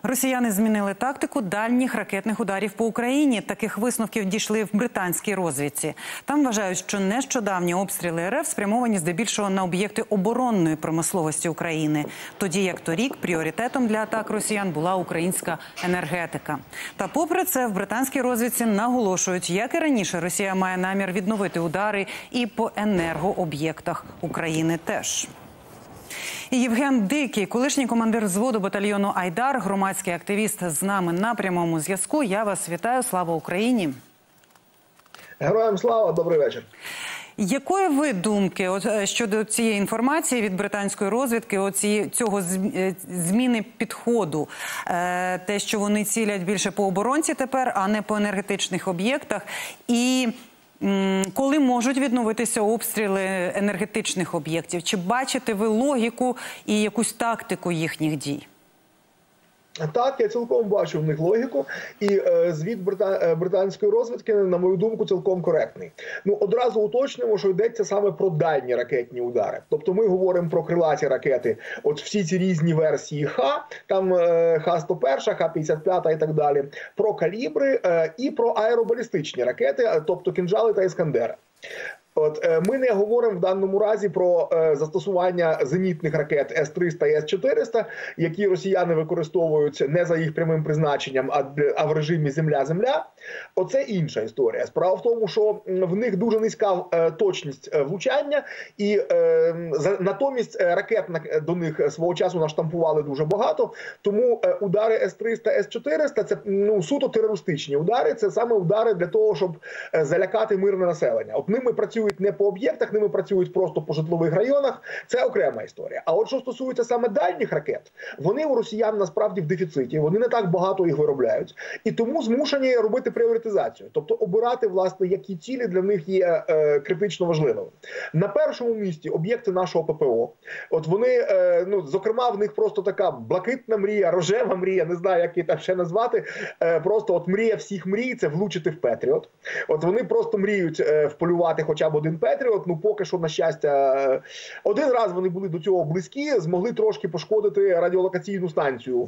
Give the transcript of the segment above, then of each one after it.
Росіяни змінили тактику дальніх ракетних ударів по Україні. Таких висновків дійшли в британській розвідці. Там вважають, що нещодавні обстріли РФ спрямовані здебільшого на об'єкти оборонної промисловості України. Тоді як торік пріоритетом для атак росіян була українська енергетика. Та попри це в британській розвідці наголошують, як і раніше, Росія має намір відновити удари і по енергооб'єктах України теж. Євген Дикий, колишній командир взводу батальйону «Айдар», громадський активіст, з нами на прямому зв'язку. Я вас вітаю. Слава Україні! Героям слава! Добрий вечір! Якої ви думки щодо цієї інформації від британської розвідки, цього зміни підходу? Те, що вони цілять більше по оборонці тепер, а не по енергетичних об'єктах. І коли можуть відновитися обстріли енергетичних об'єктів? Чи бачите ви логіку і якусь тактику їхніх дій? Так, я цілком бачу в них логіку, і звіт британської розвідки, на мою думку, цілком коректний. Ну, одразу уточнюємо, що йдеться саме про дальні ракетні удари. Тобто ми говоримо про крилаті ракети, от всі ці різні версії Х, там Х-101, Х-55 і так далі, про калібри і про аеробалістичні ракети, тобто кінжали та іскандери. Ми не говоримо в даному разі про застосування зенітних ракет С-300 і С-400, які росіяни використовують не за їх прямим призначенням, а в режимі земля-земля. Оце інша історія. Справа в тому, що в них дуже низька точність влучання, і натомість ракет до них свого часу наштампували дуже багато, тому удари С-300, С-400 – це суто терористичні удари, це саме удари для того, щоб залякати мирне населення. От ними працюють не по об'єктах, ними працюють просто по житлових районах. Це окрема історія. А от що стосується саме дальніх ракет, вони у росіян насправді в дефіциті, вони не так багато їх виробляють. І тому змушені робити пріоритизацію. Тобто обирати, власне, які цілі для них є критично важливими. На першому місці об'єкти нашого ППО. От вони, зокрема, в них просто така блакитна мрія, рожева мрія, не знаю, як її так ще назвати. Просто от мрія всіх мрій – це влучити в Петріот. От вони просто мріють вполювати хоча б один Петріот, поки що, на щастя, один раз вони були до цього близькі, змогли трошки пошкодити радіолокаційну станцію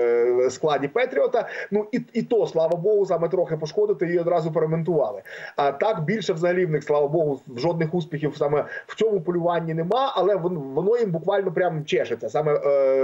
в складі Петріота, і то, слава Богу, саме трохи пошкодити і одразу перемонтували. А так, більше взагалі в них, слава Богу, жодних успіхів саме в цьому полюванні нема, але воно їм буквально прям чешеться, саме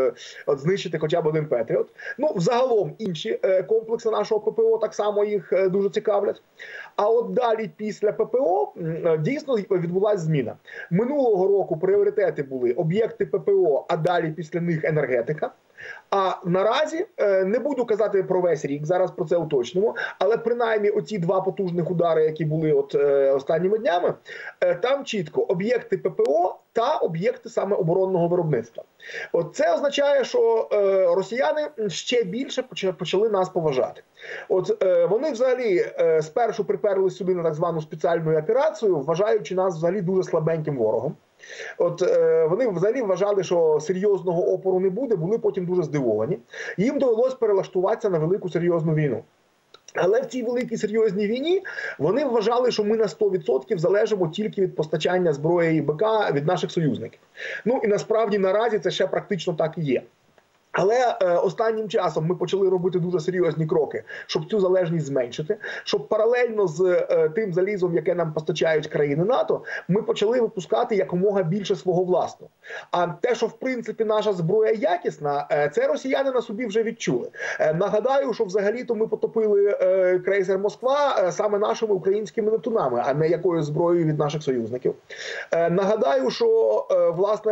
знищити хоча б один Петріот. Взагалом інші комплекси нашого ППО так само їх дуже цікавлять. А от далі після ППО дійсно відбулася зміна. Минулого року пріоритети були об'єкти ППО, а далі після них енергетика. А наразі, не буду казати про весь рік, зараз про це уточнимо, але принаймні оці два потужних удари, які були останніми днями, там чітко об'єкти ППО та об'єкти саме оборонного виробництва. Це означає, що росіяни ще більше почали нас поважати. Вони взагалі спершу приперли сюди на так звану спеціальну операцію, вважаючи нас взагалі дуже слабеньким ворогом. Вони взагалі вважали, що серйозного опору не буде, були потім дуже здивовані. Їм довелось перелаштуватися на велику серйозну війну. Але в цій великій серйозній війні вони вважали, що ми на 100% залежимо тільки від постачання зброї і БК від наших союзників. І насправді наразі це ще практично так і є. Але останнім часом ми почали робити дуже серйозні кроки, щоб цю залежність зменшити, щоб паралельно з тим залізом, яке нам постачають країни НАТО, ми почали випускати якомога більше свого власного. А те, що в принципі наша зброя якісна, це росіяни на собі вже відчули. Нагадаю, що взагалі-то ми потопили крейсер «Москва» саме нашими українськими «Нептунами», а не якоюсь зброєю від наших союзників. Нагадаю, що власне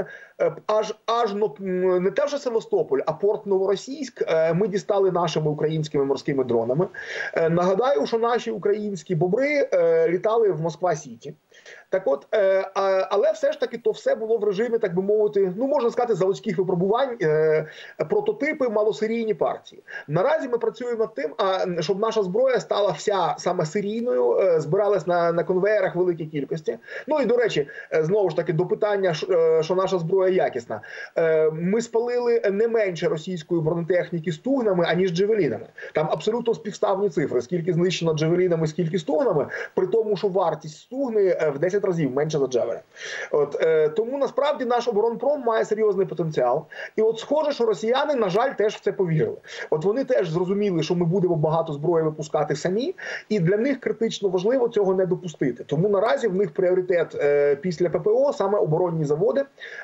аж не те вже Севастополь, а порт Новоросійськ ми дістали нашими українськими морськими дронами. Нагадаю, що наші українські бобри літали в Москва-Сіті. Так от, але все ж таки то все було в режимі, так би мовити, можна сказати, заводських випробувань, прототипи, малосерійні партії. Наразі ми працюємо над тим, щоб наша зброя стала вся саме серійною, збиралась на конвеєрах в великій кількості. І, до речі, знову ж таки, до питання, що наша зброя якісна. Ми спалили не менше менше російської бронетехніки стугнами, аніж джевелінами. Там абсолютно співставні цифри, скільки знищено джевелінами, скільки стугнами, при тому, що вартість стугни в 10 разів менше за джевелін. Тому насправді наш оборонпром має серйозний потенціал. І от схоже, що росіяни, на жаль, теж в це повірили. От вони теж зрозуміли, що ми будемо багато зброї випускати самі, і для них критично важливо цього не допустити. Тому наразі в них пріоритет після ППО саме оборонні заводи.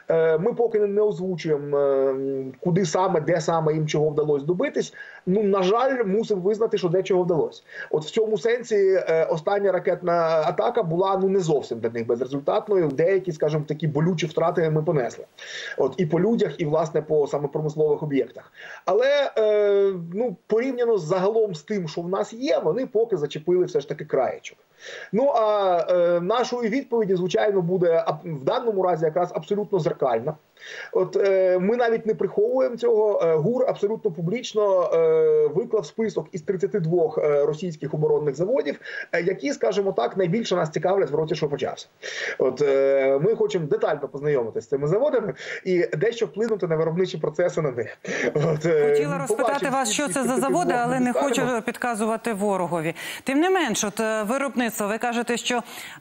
Ми поки не озвучуємо, куди саме, де саме їм чого вдалося добитись. Ну, на жаль, мусимо визнати, що де чого вдалося. От в цьому сенсі остання ракетна атака була не зовсім для них безрезультатною. Деякі, скажімо, такі болючі втрати ми понесли. От і по людях, і, власне, по саме промислових об'єктах. Але, порівняно загалом з тим, що в нас є, вони поки зачепили все ж таки краєчок. Ну, а нашою відповіді, звичайно, буде в даному разі якраз абсолютно зеркальна. От ми навіть не приховуємо цього. ГУР абсолютно публічно виклав список із 32 російських оборонних заводів, які, скажімо так, найбільше нас цікавлять в році, що почався. От ми хочемо детально познайомитися з цими заводами і дещо вплинути на виробничі процеси на них. Хотіла розпитати вас, що це за заводи, але не хочу підказувати ворогові. Тим не менш, от виробництво, ви кажете, що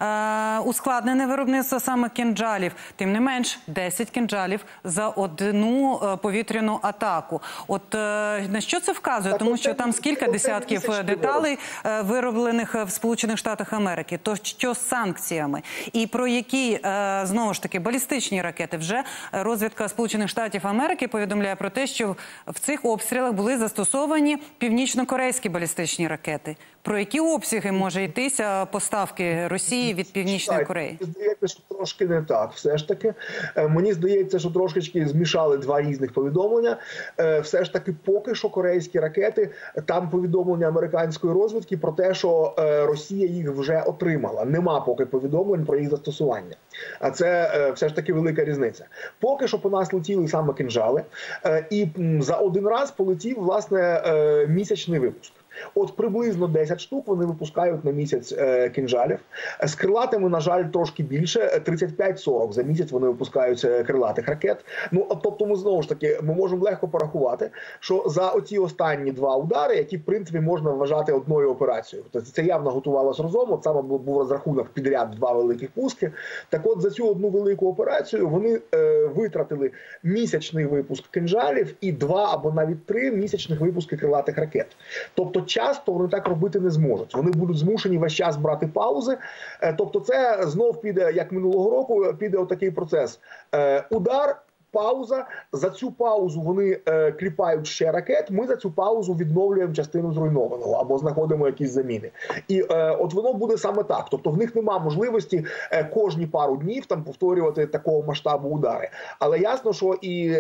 ускладнене виробництво саме кинджалів. Тим не менш, 10 кинджалів за одну повітряну атаку. От на що це вказує? Тому що там скільки десятків деталей вироблених в Сполучених Штатах Америки. То що з санкціями? І про які, знову ж таки, балістичні ракети? Вже розвідка Сполучених Штатів Америки повідомляє про те, що в цих обстрілах були застосовані північно-корейські балістичні ракети. Про які обсяги може йтися поставки Росії від Північної Кореї? Мені здається, що трошки не так. Все ж таки, мені здається, що трошечки змішали два різних повідомлення. Все ж таки, поки що корейські ракети, там повідомлення американської розвідки про те, що Росія їх вже отримала. Нема поки повідомлень про їх застосування. А це все ж таки велика різниця. Поки що по нас летіли саме кинджали, і за один раз полетів, власне, місячний випуск. От приблизно 10 штук вони випускають на місяць кинджалів. З крилатими, на жаль, трошки більше. 35-40 за місяць вони випускають крилатих ракет. Ну, тобто, ми знову ж таки, ми можемо легко порахувати, що за оці останні два удари, які, в принципі, можна вважати одною операцією. Тобто це явно готувалося разом, от саме був розрахунок підряд два великих пуски. Так от, за цю одну велику операцію вони витратили місячний випуск кинджалів і 2 або навіть 3 місячних випуски крилатих ракет. Тобто, часто вони так робити не зможуть. Вони будуть змушені весь час брати паузи. Тобто це знов піде, як минулого року, піде отакий процес. Удар, пауза. За цю паузу вони кліпають ще ракет. Ми за цю паузу відновлюємо частину зруйнованого або знаходимо якісь заміни. І от воно буде саме так. Тобто в них нема можливості кожні пару днів там повторювати такого масштабу удари. Але ясно, що і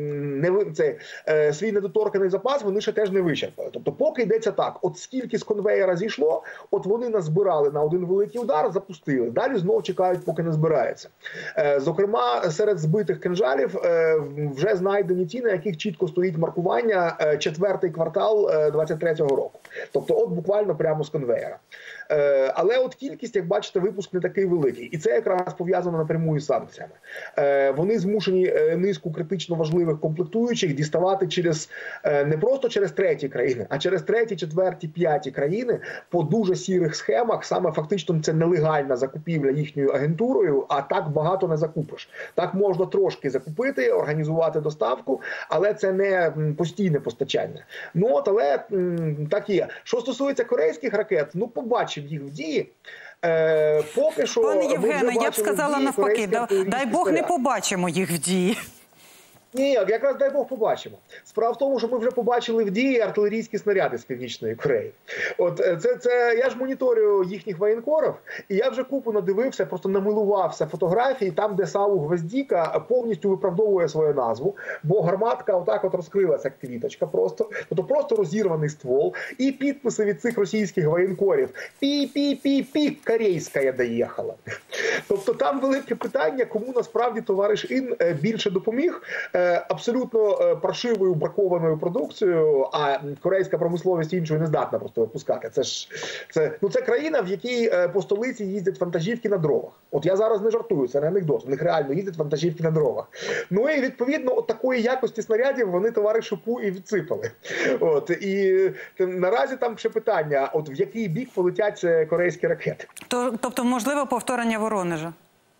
свій недоторканий запас вони ще теж не вичерпали. Тобто поки йдеться так, от скільки з конвеєра зійшло, от вони назбирали на один великий удар, запустили. Далі знову чекають, поки не збирається. Зокрема, серед збитих кинджалів вже знайдені ті, на яких чітко стоїть маркування 4-й квартал 23-го року. Тобто от буквально прямо з конвеєра. Але от кількість, як бачите, випуск не такий великий. І це якраз пов'язано напряму із санкціями. Вони змушені низку критично важливих комплектуючих діставати через не просто через треті країни, а через треті, четверті, п'яті країни по дуже сірих схемах. Саме фактично це нелегальна закупівля їхньою агентурою, а так багато не закупиш. Так можна трошки закупити, організувати доставку, але це не постійне постачання. Ну от, але так є. Що стосується корейських ракет, ну побачив їх в дії. Поки що, пане Євгене, я б сказала навпаки, дай Бог не побачимо їх в дії. Ні, якраз дай Бог побачимо. Справа в тому, що ми вже побачили в дії артилерійські снаряди з Північної Кореї. От я ж моніторю їхніх воєнкорів, і я вже купу надивився, просто намилувався фотографії, там, де САУ «Гвоздіка» повністю виправдовує свою назву, бо гарматка отак от розкрилася, як квіточка просто, тобто просто розірваний ствол, і підписи від цих російських воєнкорів. Пі-пі-пі-пі, корейська доїхала. Тобто там велике питання, кому насправді товариш Ін більше допоміг. абсолютно паршивою бракованою продукцією, а корейська промисловість іншою не здатна просто випускати. Це країна, в якій по столиці їздять вантажівки на дровах. От я зараз не жартую, це не анекдот. В них реально їздять вантажівки на дровах. Ну і відповідно от такої якості снарядів вони товаришу Пу і відсипали. От і наразі там ще питання: от в який бік полетять корейські ракети? Тобто можливо повторення Воронежа?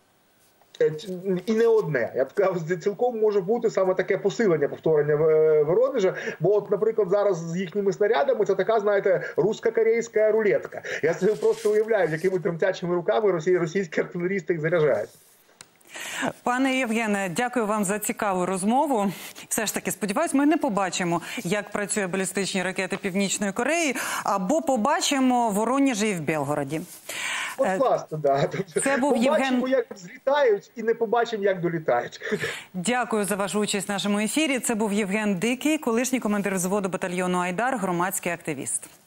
І не одне. Я б сказав, цілком може бути саме таке посилення повторення Воронежа, бо от, наприклад, зараз з їхніми снарядами це така, знаєте, русько-корейська рулетка. Я собі просто уявляю, якими тремтячими руками російські артилерісти їх заряджають. Пане Євгене, дякую вам за цікаву розмову. Все ж таки, сподіваюсь, ми не побачимо, як працює балістичні ракети Північної Кореї, або побачимо в Воронежі і в Белгороді. От, власне, да. Це був побачимо, як злітають, і не побачимо, як долітають. Дякую за вашу участь в нашому ефірі. Це був Євген Дикий, колишній командир взводу батальйону «Айдар», громадський активіст.